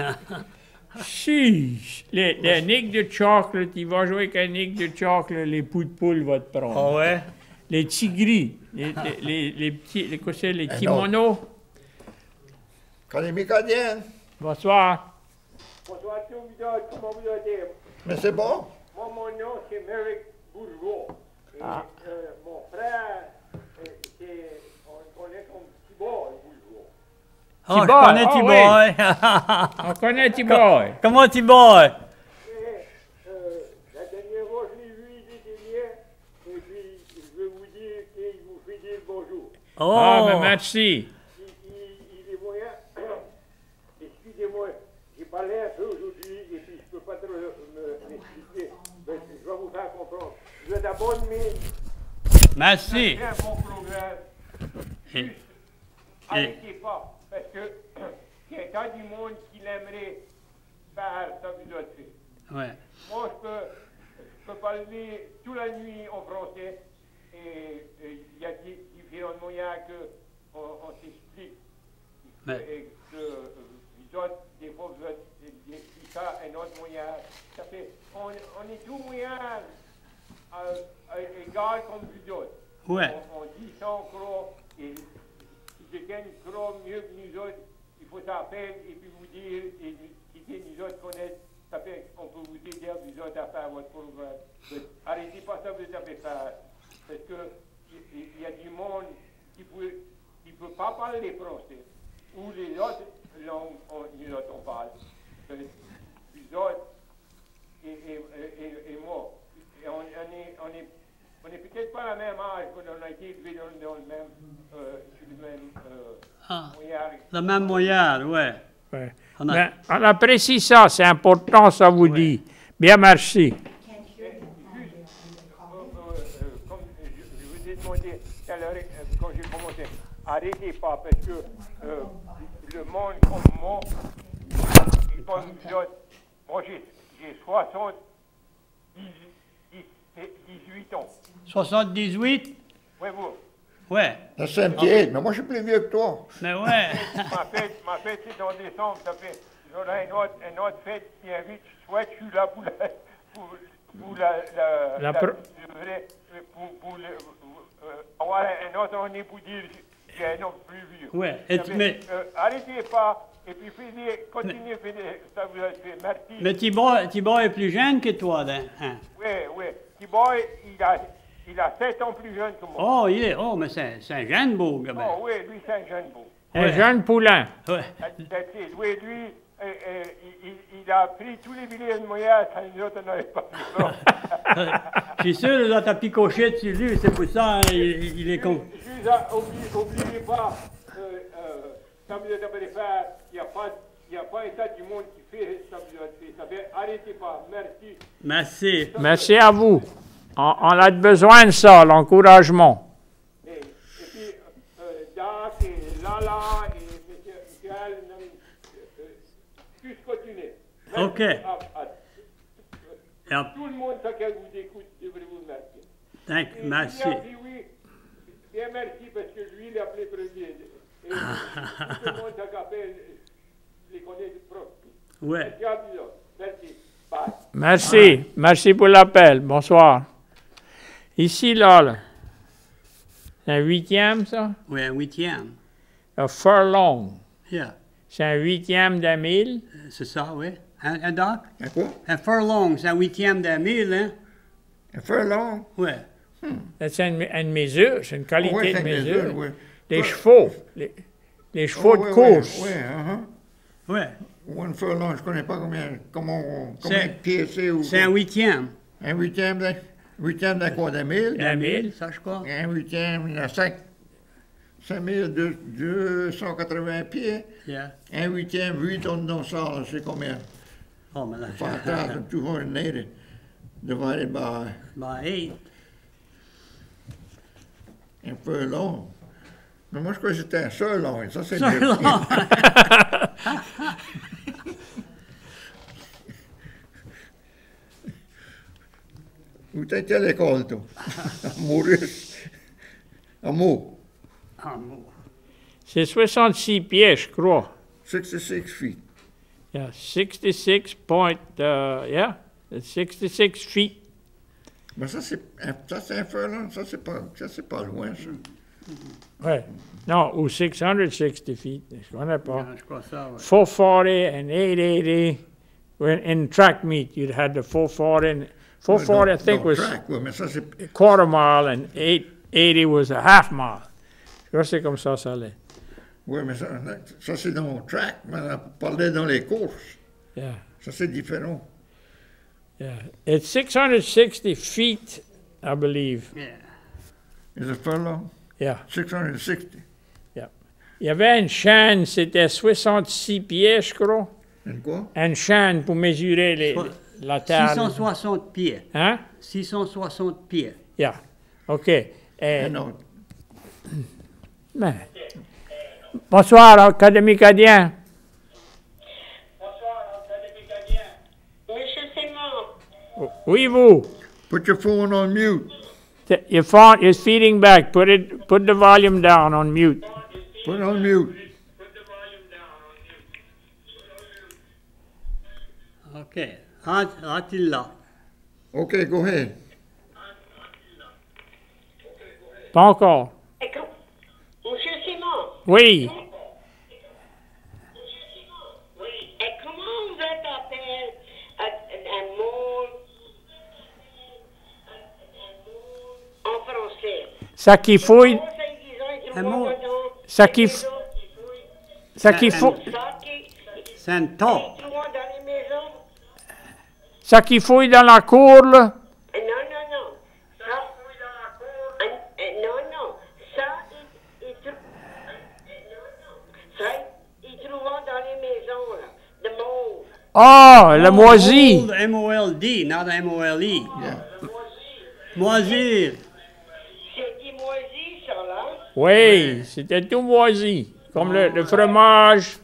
Chiche! Les nids de chocolat, tu vas jouer avec un nick de chocolat, les poux de poule vont te prendre. ah ouais? Les tigris, les petits, les kimonos. Quand les Cadienne, Bonsoir. Bonsoir à tous, vous autres, comment vous allez? mais c'est bon. Moi, mon nom, c'est Merrick Bourgeois. Et mon frère, on connaît comme Tibor Bourgeois. Ah, je T-Boy, connais ah T-Boy. On connaît T-Boy. Comment T-Boy? Et la dernière fois, je l'ai vu, il était bien. Et puis, je vais vous dire qu'il vous fait dire bonjour. Oh. Ah, mais merci. Il est moyen. Excusez-moi, j'ai parlé un peu aujourd'hui et puis je ne peux pas trop m'expliquer. Mais je vais vous faire comprendre. Vous êtes à bonne mine. Merci. C'est un bon programme. Juste, arrêtez pas. Parce que il y a un tas du monde qui l'aimerait faire ça vous autres fait. Ouais. Moi, je peux parler toute la nuit en français et il y a différents moyens qu'on s'explique. Et que vous autres, des fois, vous avez dit ça, un autre moyen. Ça fait, on est tous moyens égaux comme vous autres. Ouais. On dit ça encore, et si quelqu'un croit mieux que nous autres, il faut s'appeler et puis vous dire, et si nous autres connaissent, ça fait, on peut vous aider vous autres à faire votre programme. Arrêtez pas ça, vous avez faire. Parce que il y a du monde qui peut pas parler français. Ou les autres langues, nous autres on parle. Les autres et moi. Et on est peut-être pas à la même âge qu'on a été élevés dans le même, sur le même moyen. Le même moyen, ouais. Ouais. On a- Ben, on apprécie ça, c'est important, ça vous dit. Bien, merci. Comme je vous ai demandé tout à l'heure, quand j'ai commencé, arrêtez pas, parce que le monde comme moi, et comme vous autres, moi j'ai 18 ans. 78? Oui, vous. Ouais. Ça, c'est un petit aide, mais moi, je suis plus vieux que toi. Mais ouais. Ma fête c'est en décembre, ça fait, j'aurai une autre fête qui invite, soit je suis là pour avoir un autre année pour dire qu'il y a un homme plus vieux. Ouais. Mais, arrêtez pas, et puis continuez, ça vous a fait, merci. Mais Thibault est plus jeune que toi, hein? Oui, oui. Thibault, Il a 7 ans plus jeune que moi. Oh, mais c'est un jeune beau, gars. Oh oui, lui, c'est un jeune beau. Un jeune poulain. Ouais. Oui, lui, il a pris tous les billets de moyenne, les autres n'avaient pas pris. Je suis sûr, là, t'as picoché dessus lui, c'est pour ça, hein, il est con. N'oubliez pas, ça vous devez faire, il n'y a pas un tas du monde qui fait ça vous devez faire. Arrêtez pas, merci. Merci. Merci à vous. On a besoin de ça, l'encouragement. Et puis, Jacques, et Lala, et M. Allen, tous continuez. OK. Tout le monde, ça qu'elle vous écoute, je voudrais vous remercier. Merci. Il a dit oui, bien merci, parce que lui, il a appelé premier. Et tout le monde, ça qu'appelle, je les connais de proche. Ouais. Merci. Bye. Merci. Merci pour l'appel. Bonsoir. Ici, là, c'est un 8e, ça? Oui, un 8e. Un furlong. Yeah. C'est un 8e d'un mille? C'est ça, oui. Un doc? Un quoi? Un furlong, c'est un 8e d'un mille, hein? Un furlong? Oui. C'est une mesure, c'est une qualité Oui, de c'est une mesure. mesure, oui. Les chevaux, les chevaux de course. Oui, Oui. Ou un furlong, je ne connais pas combien de pieds c'est. C'est un 8e. Un 8e d'un quoi, d'un mille? D'un mille, ça, je crois. Un 8e, il y a 5280 pieds. Yeah. Un 8e, 8 tonnes dans ça, là, c'est combien? Oh, mais là. 5,280 divided by By 8. un furlong. Mais moi, je crois que c'était un sirloin. Ça, c'est Sirloin. Où t'étais à l'école, toi? À Maurice. À Meaux. C'est 66 pieds, je crois. 66 feet. Yeah, 66 66 feet. Mais ça, c'est un furlong. Ça, c'est pas loin, ça. Ouais. Non, ou 660 feet. Je connais pas. Yeah, je crois ça, ouais. 440 and 880. When in track meet, you'd had the 440 and 440, I think, was Track, ouais, mais ça, c'est... a quarter mile and 880 was a half mile. Je crois que c'est comme ça allait. Oui, mais ça c'est dans le track. Mais on parlait dans les courses. Yeah. Ça, c'est différent. Yeah. It's 660 feet, I believe. Yeah. Is it furlong? Yeah. 660. Yeah. Il y avait une chaîne, c'était 66 pieds, je crois. Une quoi? Une chaîne pour mesurer la terre. 660 pieds. Hein? 660 pieds. Yeah. OK. Non. Ben, bonsoir, Académie Cadiene. Monsieur Simon, Oui, vous. Put your phone on mute. Your phone is feeding back. Put the volume down on mute. Put it on mute. OK. Attila. OK, go ahead. Pas encore. Monsieur Simon, Oui. et comment vous êtes appelé un mot en français? Ça qui fouille. Un mot. Ça qui fouille. C'est un temps. Ça qui fouille dans la cour, là. Non. Ça, ils trouvent dans les maisons, là, de mauve. Oh, le moisi. Mold, M-O-L-D, not M-O-L-E. Yeah. Moisir. C'est qui moisi, ça, là? Oui, c'était tout moisi. Comme le fromage.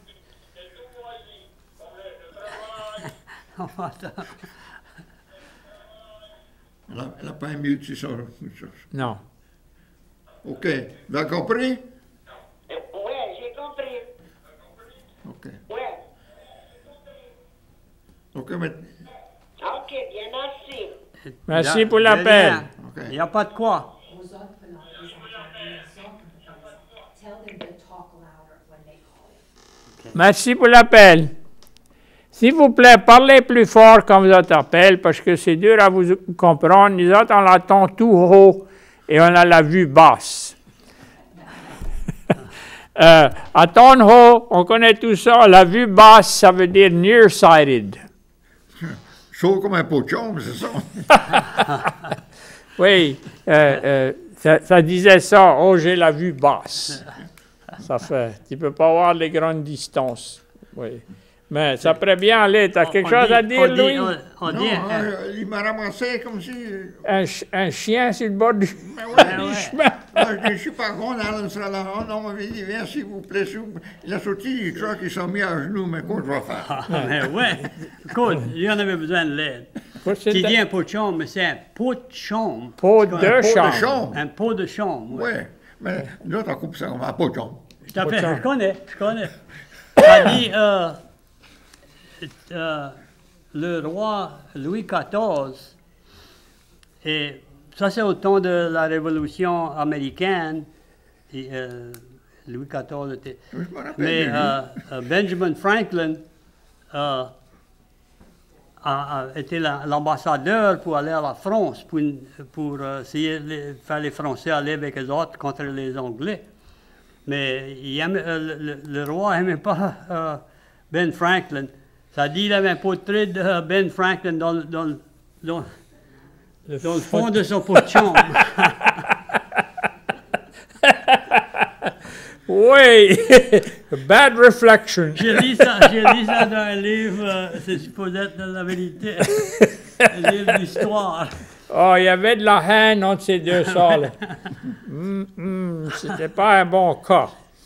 Elle n'a pas un mute, c'est ça. Non. OK. Vous avez compris? Ouais, j'ai compris. OK. Ouais. OK, mais... OK, bien, merci. Merci pour l'appel. OK. Il n'y a pas de quoi. Merci pour l'appel. S'il vous plaît, parlez plus fort quand vous êtes appel, parce que c'est dur à vous comprendre. Nous autres, on l'entend tout haut. et on a la vue basse. À Tonho, on connaît tout ça, la vue basse, ça veut dire nearsighted. Chaud comme un pot de chaume, c'est ça? Oui, ça disait ça, oh, j'ai la vue basse. Ça fait, tu peux pas voir les grandes distances. Oui. Mais ça pourrait bien aller. Tu as quelque chose à dire, Louis? Non, il m'a ramassé comme si... Un chien sur le bord du, ouais. chemin. Je ne suis pas grand dans le on m'avait dit, viens s'il vous plaît. Il a sorti du truck, il s'est mis à genoux, mais qu'est-ce que je vais faire? Mais ouais, écoute, il en avait besoin de l'aide. Tu dis un pot de chambre, mais c'est un pot de chambre. Pot de chambre. Un pot de chambre, oui. Ouais, mais nous autres, on coupe ça comme un pot de chambre. Tout à fait, je connais. Ça dit, le roi Louis XIV, et ça c'est au temps de la Révolution américaine, et, Louis XIV était... Mais Benjamin Franklin a été l'ambassadeur pour aller à la France, pour essayer de faire les Français aller avec les autres contre les Anglais. Mais le roi n'aimait pas Ben Franklin. Ça dit qu'il avait un portrait de Ben Franklin dans le fond de son pot de chambre. Oui, bad reflection. J'ai lu ça dans un livre, c'est supposé être la vérité, un livre d'histoire. Oh, il y avait de la haine entre ces deux sœurs. C'était pas un bon cas.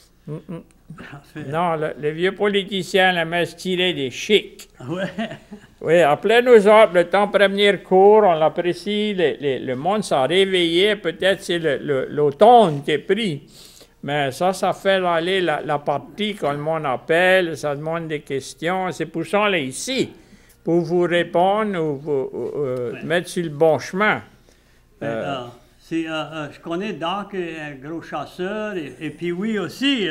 Non, les vieux politiciens aimaient se tirer des chics. Ouais. Oui, appelez-nous autres, le temps premier cours, on l'apprécie, le monde s'est réveillé, peut-être c'est l'automne qui est pris. Mais ça fait aller la partie quand le monde appelle, ça demande des questions. C'est pour ça qu'on est ici, pour vous répondre ou vous mettre sur le bon chemin. Je connais Doc, un gros chasseur, et puis oui aussi,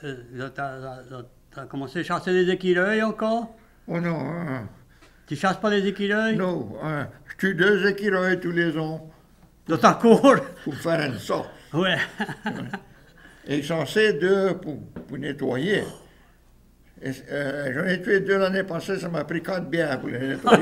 t'as commencé à chasser les écureuils encore? Oh non. Tu chasses pas les écureuils? Non, je tue 2 écureuils tous les ans. Dans ta cour? Pour faire une sauce. Ouais. Et ils sont ces 2 pour nettoyer. J'en ai tué 2 l'année passée, ça m'a pris 4 bières pour les nettoyer.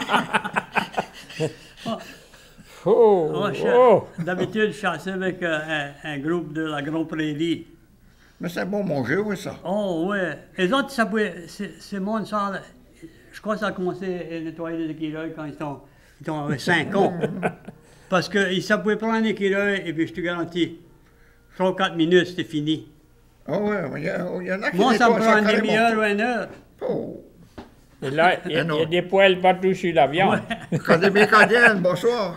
D'habitude, je chassais avec un groupe de la Grande Prairie. Mais c'est bon manger, oui, ça. Oh, ouais. Les autres, ça pouvait... C'est mon ça... Je crois que ça a commencé à nettoyer les écureuils quand ils ont 5 ans. Parce que ça pouvait prendre un écureuil, et puis je te garantis, 3 ou 4 minutes, c'était fini. Ah ouais, il y en a qui moi, ça me prend une carrément. demi-heure ou 1 heure. Oh. Et là, il y a des poils partout sur la viande. Ouais. Cadiene, bonsoir.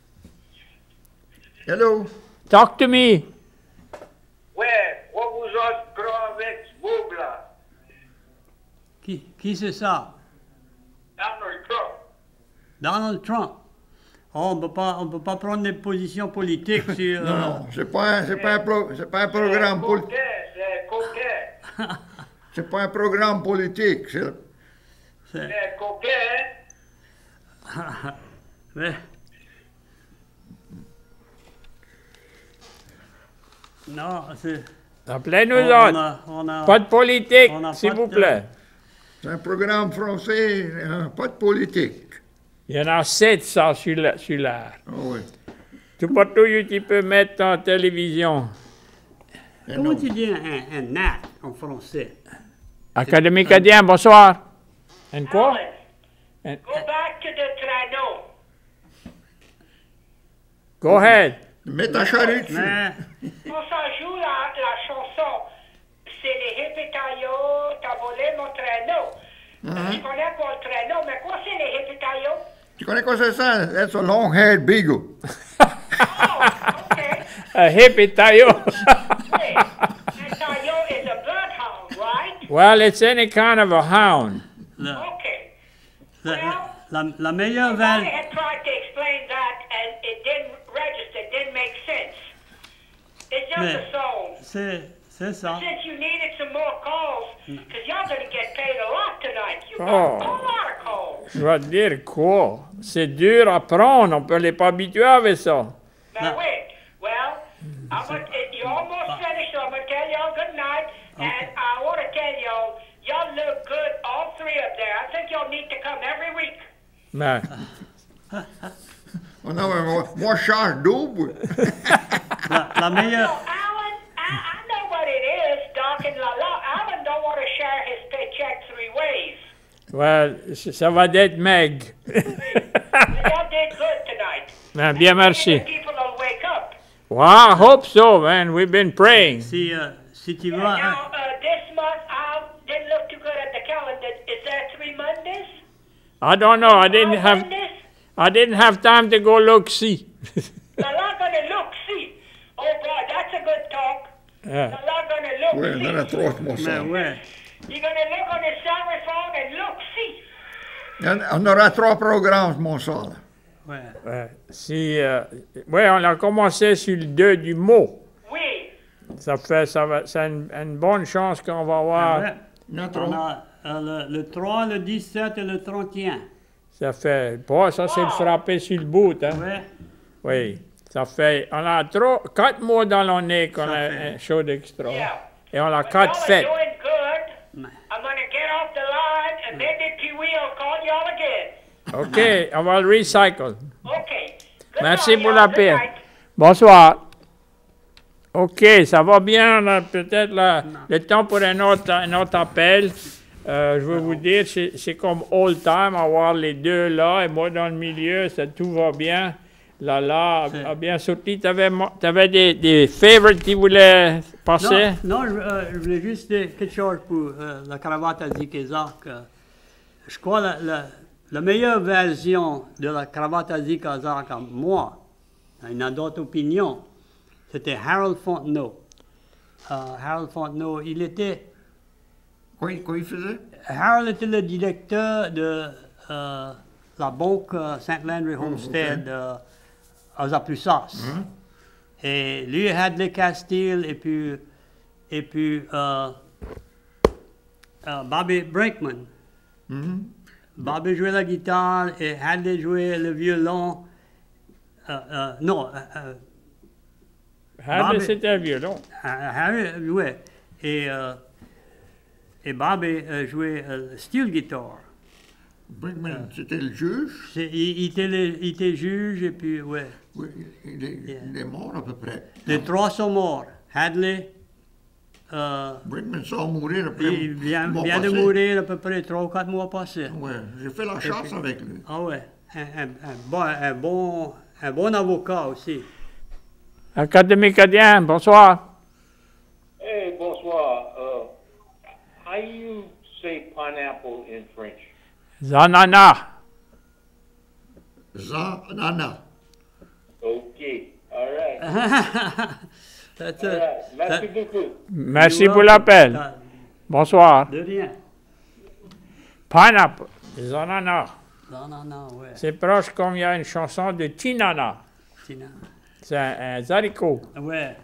Hello. Talk to me. Ouais, on vous autres prend avec ce boub là. Qui c'est ça? Donald Trump. Donald Trump. Oh, on ne peut pas prendre des positions politiques sur... Non, c'est pas un programme politique. C'est coquet. C'est pas un programme politique. C'est coquet. Mais... Non, c'est... Appelez-nous autres. Pas de politique, s'il vous plaît. C'est un programme français, pas de politique. Il y en a 7, ça, sur l'air. Oh, oui. Tout partout où tu peux mettre en télévision. Comment tu dis un nat en français? Académie Cadiene, bonsoir. And quoi? Go back to the traîneau. Go ahead. Mets ta charrue dessus. Quand ça joue la chanson, c'est les hippies-taillots, t'as volé mon traîneau. Je connais pas le traîneau, mais quoi c'est les hippies-taillots? Tu connais quoi c'est ça? That's a long-haired beagle. Oh, okay. A hippie taillot. Wait, a taillot is a bloodhound, right? Well, it's any kind of a hound. Okay. La meilleure I veine... had tried to explain that and it didn't register, it didn't make sense. It's just a song. C'est ça. Since you needed some more calls, because y'all going to get paid a lot tonight. You got a lot of calls. Je vais te dire quoi? C'est dur à prendre, on peut les pas habituer avec ça. Now wait, You almost finished, so I'm going to tell y'all good night. Okay. And I want to tell y'all, y'all look good, all three up there. I think y'all need to come every week. Ben, Oh non, mais moi, je change double. La No, meilleure... Alan, I know what it is, Doc and Lala. Alan don't want to share his paycheck 3 ways. ouais, ça va être maigre. Y'all did good tonight. Ben, bien, merci. The people will wake up. Well, I hope so, man. We've been praying. Si tu vas... Now, this month, I didn't look too good at the calendar. Is there 3 Mondays? I don't know. I didn't 4 have Mondays? time to go look see. Lala gonna look, see. Oh, boy, that's a good talk. Yeah. Lala gonna look, Oui, see. on en a 3 mon Mais sang. ouais. You're gonna look on his cell phone and look, see. On aura 3 programmes, mon sang. Ouais. Ouais, ouais, on a commencé sur le 2 du mot. Oui. C'est une bonne chance qu'on va voir. Ouais. On a le 3, le 17 et le 31. Ça fait, bon, ça c'est le frappé sur le bout, hein? Ouais. Oui. Ça fait, on a 4 mois dans l'année qu'on a fait. un show d'extra. Yeah. Et on a But 4 y'all are fêtes. doing good. Ouais. I'm gonna get off the line and maybe Pee-wee will call y'all again. OK, on va le recycle. Okay. Good Merci night, pour y'all. la Good paix. night. Bonsoir. OK, ça va bien. On a peut-être le temps pour un autre appel. Je veux vous dire, c'est comme all time, avoir les deux là, et moi dans le milieu, tout va bien. Là, a bien sorti. Tu avais des favorites qui voulaient passer? Non, je voulais juste dire quelque chose pour la cravate à Zik et Zach. Je crois la meilleure version de la cravate à Zik et Zach, moi, il y a d'autres opinions, c'était Harold Fontenot. Harold Fontenot, il était... Quoi il faisait? Harold était le directeur de la banque St. Landry Homestead à Zaprussas. Et lui, Hadley Castile, et puis Bobby Brinkman. Bobby jouait la guitare et Hadley jouait le violon. Non. Hadley, c'était un violon. Harry jouait. Et Bobby jouait steel guitar. Brinkman, c'était le juge? Il était juge et puis, ouais. Oui, il est mort à peu près. Les trois sont morts. Hadley, Brinkman sort mourir après il vient mois de passé. mourir à peu près 3 ou 4 mois passés. Ouais, j'ai fait la chasse avec lui. Ah ouais, un bon avocat aussi. Académie Cadiene, bonsoir. Hey, bonsoir. How you say pineapple in French? Zanana. Zanana. Okay. All right. That's All it. right. Merci beaucoup. Merci pour l'appel. Bonsoir. De rien. Pineapple. Zanana. Non, ouais. C'est proche comme il y a une chanson de Tinana. Tina. C'est un haricot. Ouais.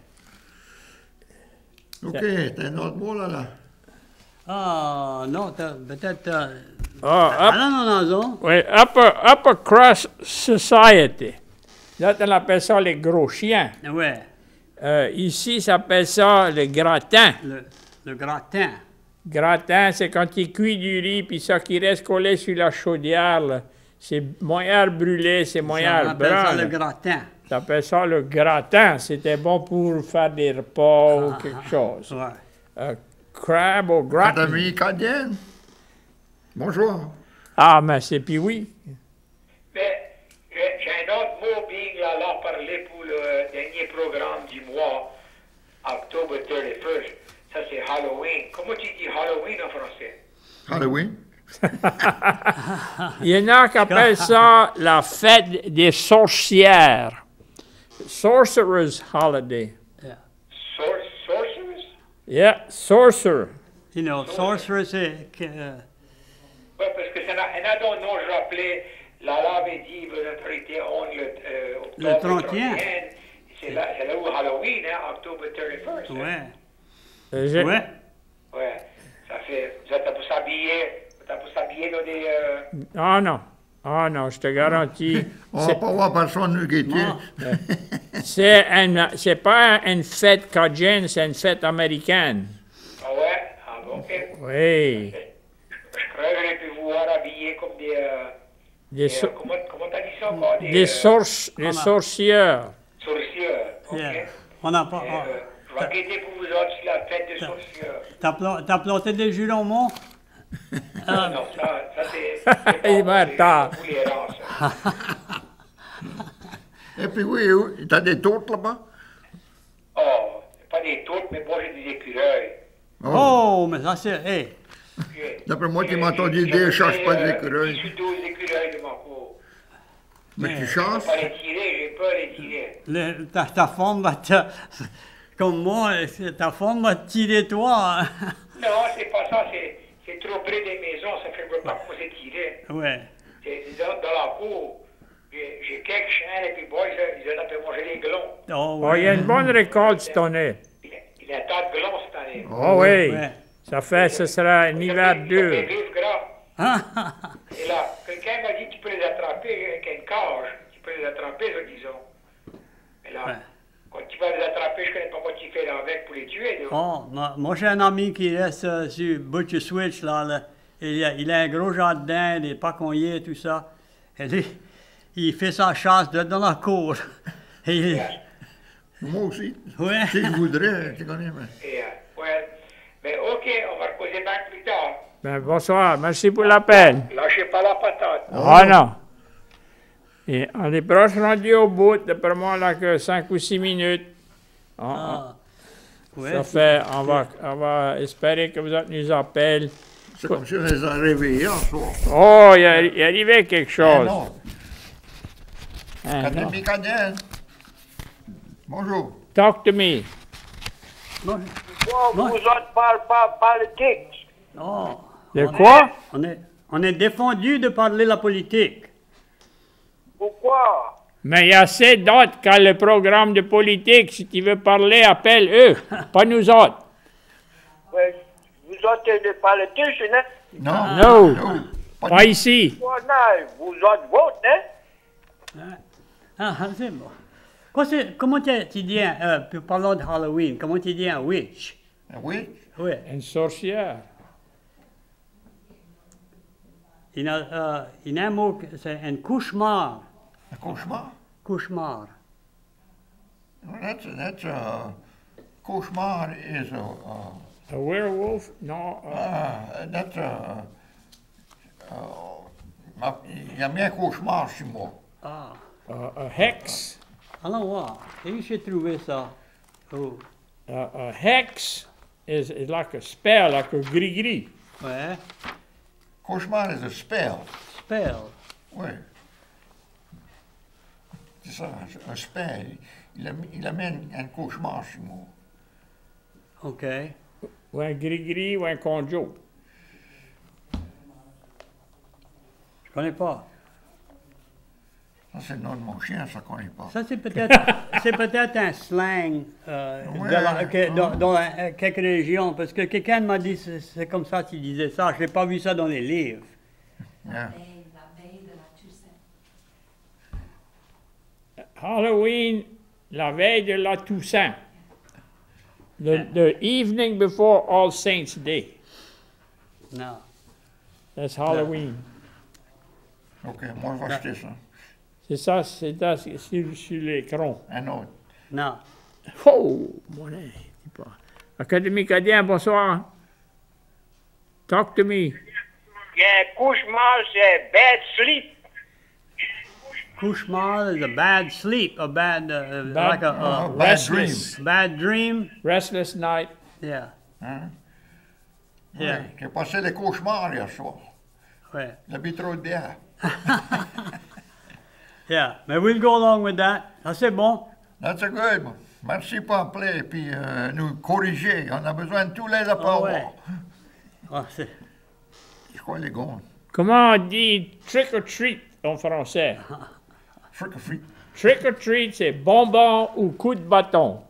OK, t'as un autre mot là? Ah, non, peut-être... Ah, non. oui, upper crust society. Là, on appelle ça les gros chiens. Ouais. Ici, ça s'appelle ça le gratin. Le gratin. Gratin, c'est quand il cuit du riz, puis ça qui reste collé sur la chaudière, là. C'est moyen brûlé, c'est moyen On appelle brun. ça là. le gratin. Ça s'appelle ça le gratin. C'était bon pour faire des repas ou quelque chose. Ouais. Crab ou gratin. Académie Cadienne. Bonjour. Ah, mais c'est puis oui. Mais j'ai un autre mot, bien là parlé pour le dernier programme du mois, octobre 31st. Ça, c'est Halloween. Comment tu dis Halloween en français? Halloween. Il y en a qui appellent ça la fête des sorcières. Sorcerer's Holiday. Sorcerers? Yeah, sorcerer. You know, sorcerer, c'est... Oui, parce que ça n'a d'autres noms, je rappelais, Lala avait dit que l'autorité on Le 31. C'est là où Halloween, hein, octobre 31st. Ouais. Ouais. Ouais, ça fait, vous êtes pour s'habiller dans des... Ah non, je te garantis. On va pas voir personne nous guetter. Non. C'est pas une fête cadienne, c'est une fête américaine. Ah ouais? Ah bon, ok. Oui. Je croyais que j'aurais pu vous voir habillés comme comment t'as dit ça encore? Des sorcières. Sorcières. Ok. Yeah. On n'a pas. Je vais guetter pour vous autres sur la fête des sorcières. T'as planté des jurons, mon? Non, ça c'est. Il va tard. Pour les rangs, ça. Et puis oui, t'as des tourtes là-bas? Oh, pas des tourtes, mais moi j'ai des écureuils. Oh, mais ça c'est. Hey. D'après moi, tu m'as entendu dire, je cherche pas des écureuils. Je suis 12 écureuils de ma cour. Mais tu Je chances? peux pas les tirer, j'ai peur de les tirer. Ta femme va te. Comme moi, ta femme va te tirer toi. Non, c'est pas ça, c'est trop près des maisons, ça fait que je veux pas commencer à tirer. Ouais. C'est dans la cour, j'ai quelques chiens et puis bon, ils ont appelé manger les glons. Oh, Oh, il y a une bonne récolte cette année. Il y a un tas de glons cette année. Oh oui. Ouais. Ça fait, ce sera un hiver dur. Ils vivent gras. Et là, quelqu'un m'a dit que tu peux les attraper avec une cage. Tu peux les attraper, disons. Et là, Ouais. quand tu vas les attraper, je connais pas quoi tu fais là avec pour les tuer. Oh, moi j'ai un ami qui reste sur Butcher Switch, là. Il a un gros jardin, des paconniers et tout ça. Et lui, il fait sa chasse dans la cour. Et Moi aussi. Ouais. Si je voudrais, tu connais. Et, ouais. Mais ok, on va causer bien plus tard. Ben, bonsoir, merci pour l'appel. Lâchez pas la patate. Ah non. Et on est proche rendu au bout, d'après moi, là, que 5 ou 6 minutes. ouais, Ça fait, on va espérer que vous autres nous appelez. C'est comme si on les a réveillés en soir. Oh, il est arrivé quelque chose. Non. Hein, non. Académie Cadienne. Bonjour. Talk to me. Vous autres parlez pas politique. Oh. De quoi? On est défendu de parler la politique. Pourquoi? Mais il y a assez d'autres qui ont le programme de politique. Si tu veux parler, appelle eux, pas nous autres. Ouais, vous autres des politiciens, hein? Non. Non, pas ici. Vous autres votent, hein? Ah, c'est bon. Comment tu dis, parlons de Halloween, comment tu dis un witch? Oui. Oui. Une sorcière. Il y a un mot, c'est un cauchemar. Un cauchemar. Cauchemar. That's cauchemar is A werewolf? Non. that's il y a bien cauchemar chez moi. Ah. A hex. Allons voir. Et j'ai trouvé ça. Oh. A hex is like a spell, like a gris-gris. Ouais. Cauchemar is a spell. Spell. Oui. C'est ça, un spell. Il amène un cauchemar chez moi. OK. Ou un gris-gris ou un conjo. Je connais pas. Ça, c'est le nom de mon chien, ça ne connaît pas. Ça, c'est peut-être un slang dans quelques régions, parce que quelqu'un m'a dit c'est comme ça qu'il disait ça. Je n'ai pas vu ça dans les livres. Yeah. Halloween, la veille de la Toussaint. The evening before All Saints Day. Non. That's Halloween. OK, moi, je vais acheter ça. C'est ça, c'est sur l'écran. Un autre. Non. Oh, mon nez, dis pas. Académie Cadienne, bonsoir. Talk to me. Il y a un cauchemar, c'est bad sleep. Cauchemar is a bad sleep, a bad, like a bad dream. bad dream. Restless night. Yeah. Hein? Yeah. Oui, j'ai passé les cauchemars hier soir. Ouais. Il a bu trop de bière. Yeah. Mais we'll go along with that. Ça, c'est bon. That's good. Merci pour appeler et puis nous corriger. On a besoin de tous les apports. Ah ouais. Ah, c'est... Je crois les gants. Comment on dit trick or treat en français? Trick or treat. Trick or treat, c'est bonbon ou coup de bâton.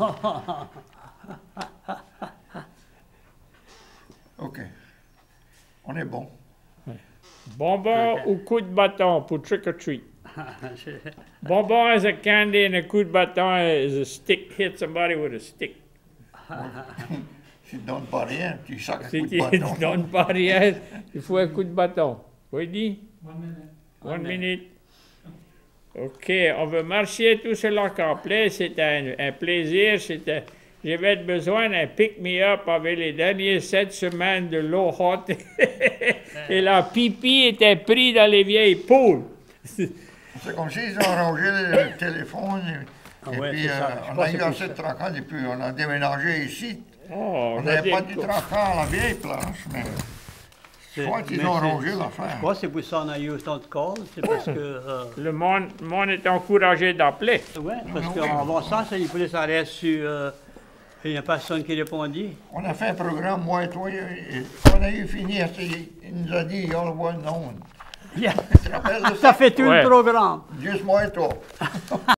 OK. On est bon. Bonbon ou coup de bâton pour trick or treat. Bonbon is a candy and a coup de bâton is a stick. Hit somebody with a stick. Tu ne donnes pas rien, tu sacs un Si coup tu de bâton. ne donnes pas rien, il faut un coup de bâton. Oui, dit? 1 minute. OK, on veut marcher tout cela complet. C'était un plaisir. J'avais besoin d'un pick-me-up avec les dernières 7 semaines de l'eau haute. Et la pipi était pris dans les vieilles poules. C'est comme s'ils ont rangé le téléphone. Et ouais, puis, c'est ça. Je on pense a que eu c'est assez de tracas et puis on a déménagé ici. Oh, On n'avait pas du tracas à la vieille place, mais je crois qu'ils ont rangé Je l'affaire. crois que c'est pour ça qu'on a eu autant de calls. C'est parce que... le monde est encouragé d'appeler. oui, parce qu'en ça, il fallait s'arrêter sur... il n'y a personne qui répondit. On a fait un programme, moi et toi, et on a eu fini, il nous a dit, all one known. Yeah. Tu te rappelles de ça? Ça fait tout Ouais. le programme. Juste moi et toi.